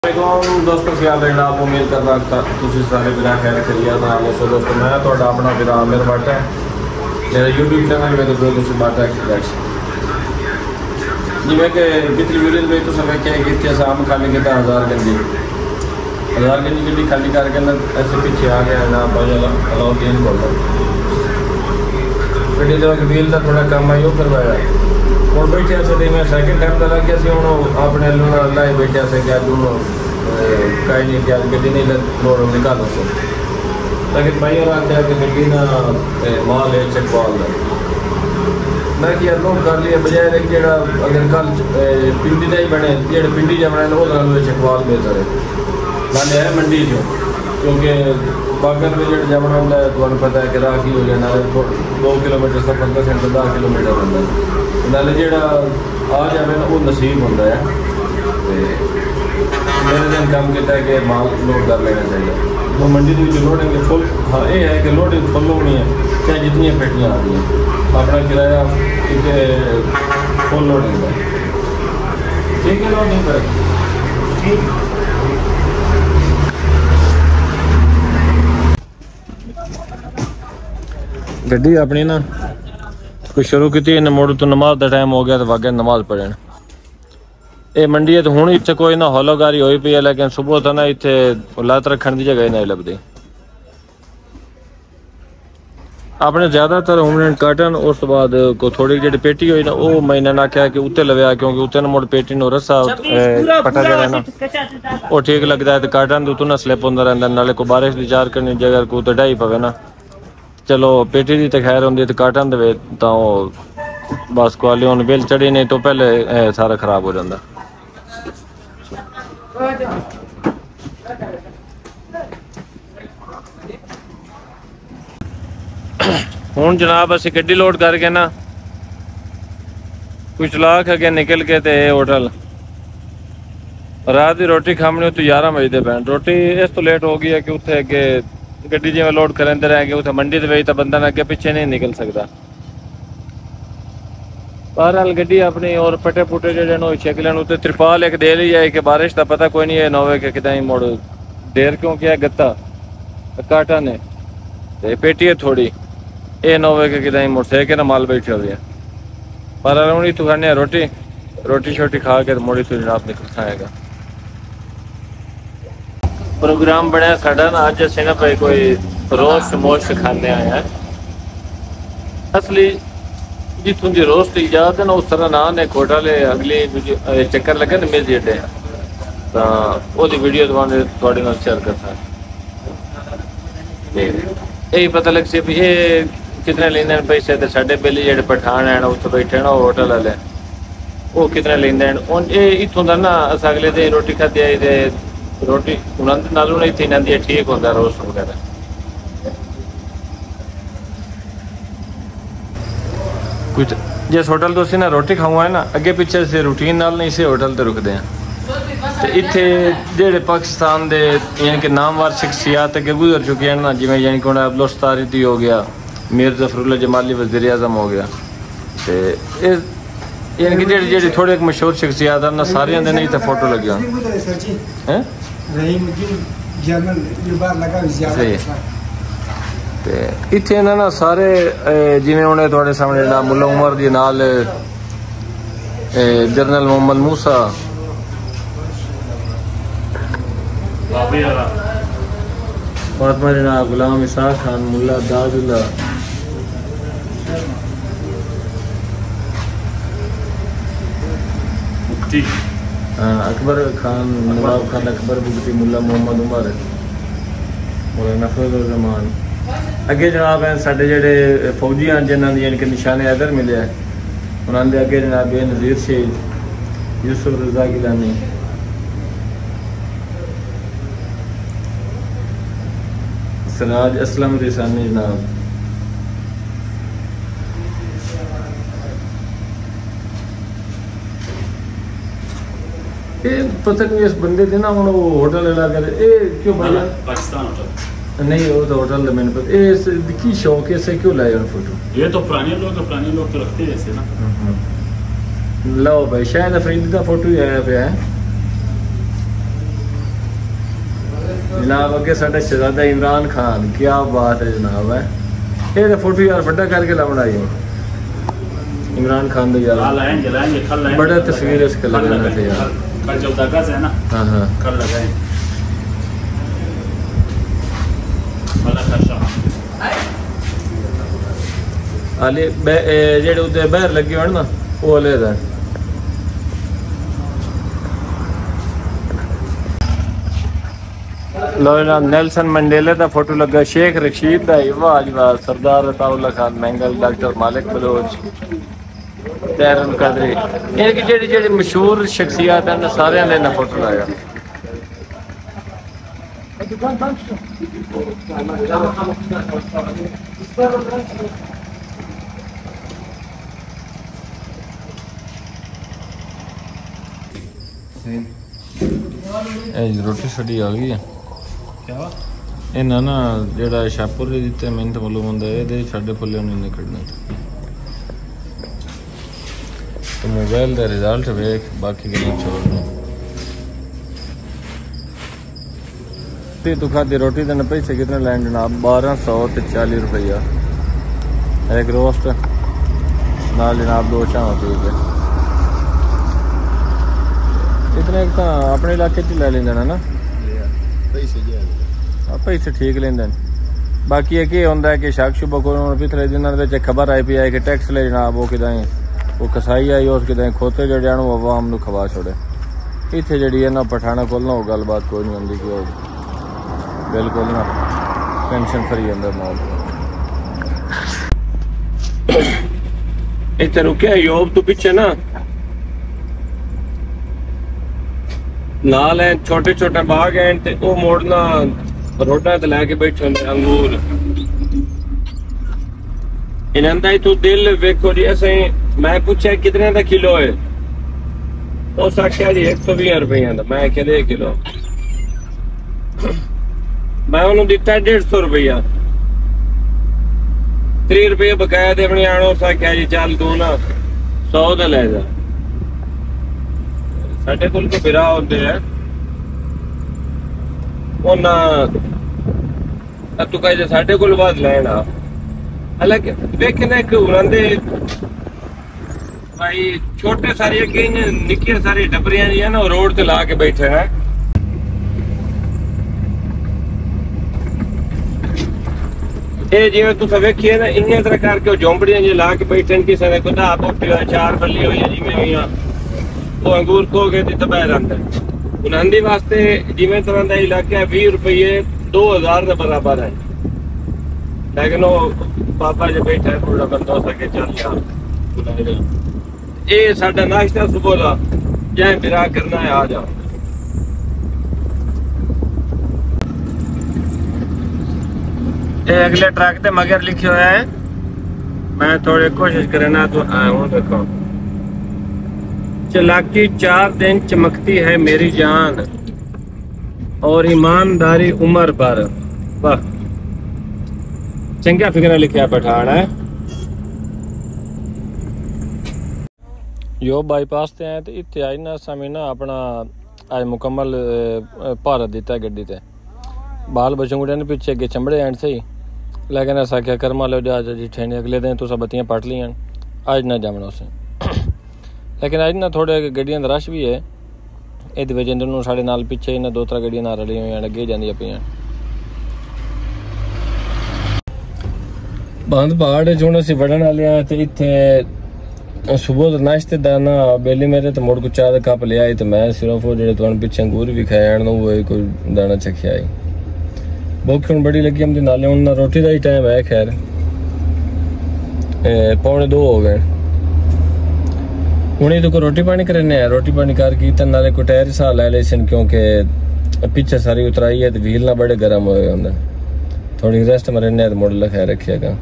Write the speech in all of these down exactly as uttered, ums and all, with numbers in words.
दोस्तों ख्याल रखना। आप उम्मीद करना तुम सारे बिना खैर खरीया ना सो दोस्तों मैं थोड़ा अपना फिर आमिर भट्ट है मेरा यूट्यूब चैनल मेरे दो दूसरी बात है जिमें कि पिछली वीडियो में तो सब क्या कि इतने आम खाली किया हज़ार गंजी हज़ार गंजी गड्डी खाली करके ना ऐसे पीछे आ गया ना भाई अलाउद्दीन को गड्डी का व्हील का थोड़ा काम आई वो करवाया और बैठे से मैं सैकेंड टाइम का लग गया हूँ अपने अल्लाह बैठा से क्या दोनों कहीं नहीं क्या गड्डी नहीं लोड निकालो सो लेकिन भाई और आते कि गड्डी ना माल है चकवाल मैं कि लोड कर लिया बजाय कि अगर कल पिंडी का ही बने जो पिंडी जो बने वो लगा चकवाल बेहतर है नाले है मंडी जो क्योंकि बागर में जो जमना होता है तो पता है कि राखी हो जाना दो किलोमीटर सफर दस घंटे दस किलोमीटर होता है नाले जो आ जाए ना वो नसीब होता है तो मेरे दिन काम किया है कि माल लोड कर लेना चाहिए तो मंडी के लोडिंग फुल हाँ ये है कि लोडिंग फुल होनी है चाहे जितनी पेटियाँ आ रही हैं अपना किराया फुल लोडिंग है ठीक है लोडिंग पर ठीक गड्डी अपनी ना कुछ शुरू की मुड़ तो नमाज का टाइम हो गया तो वागे नमाज पढ़न ये मंडी है तो हूँ इतने कोई ना हौलोगारी हो पी है लेकिन सुबह तो ना इतने लत रखने की जगह नहीं लगती अपने ज्यादातर होम काटन उस तो बाद को थोड़ी जी पेटी हुई ना वो मैंने आख्या कि उत्ते लव्या क्योंकि उत्ते मुड़ पेटी नो रस्सा पटा जरा ना वो ठीक लगता है तो काटन तो उतना स्लिप होता रहता नाले को बारिश की चार करनी जगह को तो ढाई पवे ना चलो पेटी की तो खैर होंगी तो काटन दे तो बस क्वाली हूँ बिल चढ़ी नहीं तो पहले सारा खराब हो जाता हूँ जनाब असी गड्डी लोड करके ना कुछ लाख अगे निकल के ते होटल रात की रोटी खामनी तो ग्यारह बजते पैन रोटी इस तो लेट हो गई है कि उत्थे अगे गड्डी जिवें लोड करेंदे रह गए उत्थे मंडी दे तो बंदा अगे पिछे नहीं निकल सकता बहरहाल गड्डी अपनी और पटे पुटे जो छक लैन उत्ते त्रिपाल एक दे ली है कि बारिश का पता कोई नहीं है नौवे के कितना मुड़ देर क्यों किया गत्ता काटा ने ते पेटी है थोड़ी ये नौवे के कितना मुड़ से के ना माल बैठे हुए पर हूँ तू खाने रोटी रोटी शोटी खा के मुड़ी तो जनाब निकल खाएगा प्रोग्राम बनया साडा ना अज असीं ना भाई कोई रोस्ट मोस्ट खाने आए हैं असली जितों की रोस्ट इजाद है ना उस तरह ना ने कोटा ले अगली चक्कर लगे ना मिल जेडे तो वो वीडियो थोड़े नाल शेयर कर सकते यही पता लग सी भी ये कितने लेंदे हैं पैसे तो साढ़े बेली जो पठान है उत्थे बैठे ना होटल वाले वो कितने लेंदे हैं ये इतों का ना अस अगले दिन रोटी खाधी आई तो रोटी उन्होंने नालों नहीं थी ना ठीक होता रोस्ट वगैरह कुछ जिस होटल तो ना रोटी खाऊँ है ना अगे पिछे से रूटीन नाल नहीं से होटल तो रुकते हैं तो इतने जेडे पाकिस्तान के यानी कि नामवर शख्सियात अगे गुजर चुकी हैं ना जिमें यानी कि अब्दुल सत्तार हो गया मीर जफरुल्लाह जमाली वज़ीर आज़म हो गया तो यानी कि जेडे जेडे थोड़े मशहूर शख्सियात ना सारे दे नहीं तो फोटो लगे हैं इतने ना ना सारे जिमें उन्हें थोड़े सामने ना मुल्ला उमर दी नाल जनरल मोहम्मद मूसा फातिमा जनाब गुलाम इसाक खान मुल्ला दादुल्ला हाँ अकबर खान नवाब खान अकबर बुगती मुल्ला मोहम्मद उमर और नफरुल जमान अगे जनाब हैं साढ़े जेडे फौजी हैं जिन्होंने यानी कि निशाने हैदर मिले हैं उन्होंने अगे जनाब ये नज़ीर शहीद यूसुफ रजा गिलानी सराज असलम रिसानी जनाब ये पता नहीं इस बंदे थे ना वो होटल इलाके क्यों भाई पाकिस्तान होटल नहीं वो तो होटल तो मैंने पता ये की शौक है से क्यों लाए फोटो ये तो पुराने लोग तो पुराने लोग तो रखते हैं ऐसे ना लो भाई शायद अफरीदी का फोटो ही आया पे है जनाब अगे साढ़ा शहजादा इमरान खान, क्या बात है जनाब है। ये तो फोटो यार बड़ा करके ला बनाई इमरान खान दे यार, बड़ा तस्वीर इसके लगाने थे यार। कल चौदह अगस्त है ना? हाँ हाँ कल लगाए। आले जेडे उधर बहर लगे हो ना वो ले दा। लो जनाब नेल्सन मंडेला का फोटो लगा, शेख रशीद का, वाह जी वाह, सरदार अताउल्ला खान मैंगल, डॉक्टर मालिक बलोच, तैरून कदरी, इनकी जेडी जेडी मशहूर शख्सियत है सारे ने ना फोटो लाया। रोटी छोटी आ गई है इन्हें ना जोड़ा शाहपुर दिते मैंने तो मालूम होंगे ये साढ़े फुले नहीं निकलने। तो मोबाइल का रिजल्ट वेख बाकी गल छोड़ना। तू खाती रोटी देने पैसे कितने लैन जनाब? बारह सौ तो चाली रुपया एक रोस्ट नाल जनाब दो चाह पी के इतने तो अपने इलाके च ले लेंदे ना पैसे ठीक लेंदे। बाकी एक ये होंदा है कि शक शुबा को पिछले दिनों में खबर आई पी है कि टैक्स ले जनाब वो किदाई वो कसाई आई उस किदाई खोते जड़े आन वो आवाम नूं खवा छोड़े। इत्थे जड़ी है ना पठाना कोल ना वो गलबात कोई नहीं होंदी कि वो बिल्कुल ना टेंशन फ्री अंदर माहौल। इत्थे रुके यूब तो पीछे ना नाल है छोटे छोटे बाग हैं ते वो मोड़ना रोडा ते लैके बैठे होंदे अंगूर। इन्हां तू दिल वेखो जी असें मैं पूछा कितने का किलो है उस आख्या जी एक सौ बीस रुपये का। मैं आख्या दे किलो मैं उन्होंने दिता डेढ़ सौ रुपया त्री रुपये बकाया दे अपनी आने उस आख्या जी चल तू ना सौ का ले जा। साढ़े कोल के बिरा होते हैं तू कहे साढ़े कोल बाद लेना हालांकि देखना कि उन्होंने भाई छोटे सारे निक्की सारी डबरियां जी है ना रोड ते ला के बैठे हैं। ये जिवें तुस वेखिए ना इन्ने तरह करके झोंपड़ियां जी ला के बैठे किसी ने खुदा बोटी हो चार बल्ली हो जिवें वो अंगूर खो गए थे तबाह रहता है उन्हें वास्ते जिमें तरह का इलाका भी रुपये दो हजार के बराबर है। लेकिन वो पापा जो बैठा है थोड़ा बंदा हो सके चल यार ये साडा नाश्ता सुबह का जै बिरा करना है आ जाओ। ये अगले ट्रक पे मगर लिखे हुए है मैं थोड़ी कोशिश करना तो हूँ देखो चलाकी चार दिन चमकती है मेरी जान और ईमानदारी उम्र पर। वाह चंगा फिक्र लिखा पठान है। यो बाईपास ते आए तो इतने आई ना समय ना अपना आज मुकम्मल भारत दिता गड्डी ते बाल बच्चों गुड़िया ने पीछे अगे चंबड़े एंड से ही लेकिन ऐसा क्या कर्मा लो जा जी ठेने अगले दिन तुसा बत्तियां पट लियां अज ना जामना उसे। लेकिन अज ना थोड़े गड्डियां दा रश भी है ये वजह दोनों साढ़े नाल पिछे इन्हें दो त्रै गड्डियां ना रली हुई अगे जांदियां पियां बंद पहाड़ च। हुण असीं वड़न वाले हां ते इत्थे सुबह दा नाश्ते दा ना बेली मेरे तो मुड़ को चाह दा कप लिया तो मैं सिर्फ वो जेह्ड़े तुहानूं पिछे अंगूर भी खाए आन वो कोई दाना चखिया आई भुख हुण बड़ी लगी हमदी नाले हुण ना रोटी दा ही टाइम है। खैर पौने दो हो गए हुणे तो को रोटी पानी करने है रोटी पानी करके तो नाले को टायर सा ले ले सन क्योंकि पीछे सारी उतराई है तो व्हील ना बड़े गर्म होए होंदे थोड़ी रेस्ट मरने तो मुड़ लखा रखिएगा।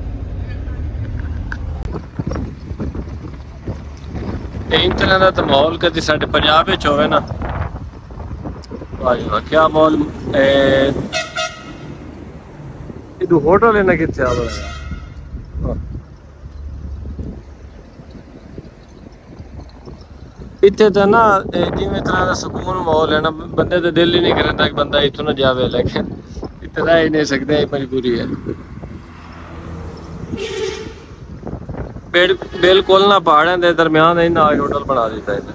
इन तरह का तो माहौल कभी साढ़े पंजाब विच होवे ना वाह क्या माहौल इधर होटल है ना कितने आ ਇੱਥੇ ਤਾਂ ਨਾ ਜਿਵੇਂ ਤਰ੍ਹਾਂ ਦਾ ਸਕੂਨ ਮਾਹੌਲ ਹੈ ਨਾ, ਬੰਦੇ ਦਾ ਦਿਲ ਹੀ ਨਹੀਂ ਕਰਦਾ ਕਿ ਬੰਦਾ ਇੱਥੋਂ ਨਾ ਜਾਵੇ, ਲੇਕਿਨ ਇੱਥੇ ਰਹਿ ਹੀ ਨਹੀਂ ਸਕਦੇ, ਇਹ ਮਜਬੂਰੀ ਹੈ। ਬਿਲकुल ना पहाड़ों के दरम्यान इन्हें होटल बना दिता है।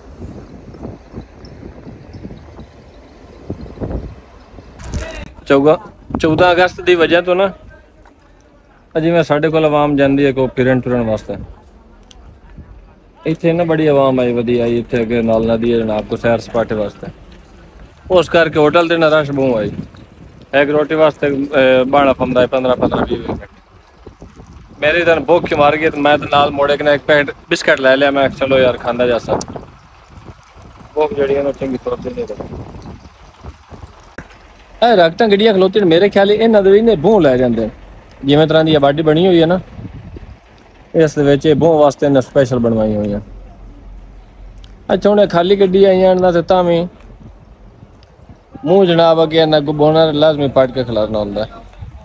चौदह चौदह अगस्त की वजह तो ना जिवें साडे कोल आवाम जाती है कोई फिरन टुरन वास्ते, इत्थे ना बड़ी आवाम आई वधी आई, इत्थे अगे नाल नदी है जनाब को सैर सपाटे वास्ते, उस करके होटल ते ना रश बहुत आई। एक रोटी वास्ते बाणा पौंदा है पंद्रह पंद्रह बीस मिनट। मेरी इधर भूख मार गई तो मैं तो नाल मोड़े के एक पैकेट बिस्किट ले लिया, मैं चलो यार खांदा जा सा, भूख जड़ी है ना चंगी तौर से नहीं रखती। रखता गड्डियां खलोती मेरे ख्याल इन्हों के इन्हें बूह लै जाते हैं, जिवें तरह की आबादी बनी हुई है ना, इस बूह वास्ते इन्हें स्पैशल बनवाई हुई है। अच्छा उन्हें खाली गड्डी आई तो तां भी मूँह जनाब अगे इन्ना बोना लाजमी पट के खिलारना होंदा है।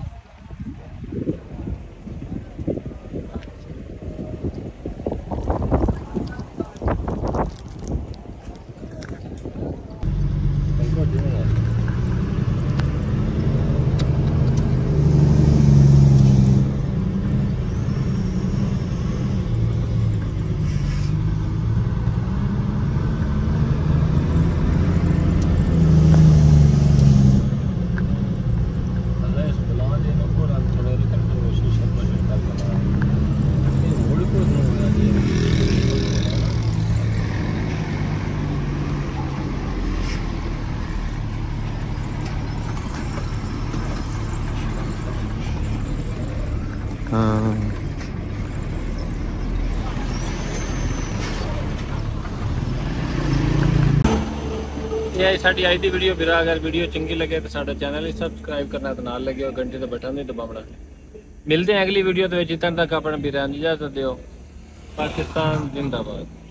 ये साडी आज की वीडियो फिर अगर वीडियो चंगी लगे तो साडा चैनल ही सबसक्राइब करना, तो नाल लगे और घंटे का बटन नहीं दबावना। मिलते हैं अगली वीडियो तो तक अपना वीरान इजाजत दियो। पाकिस्तान जिंदाबाद।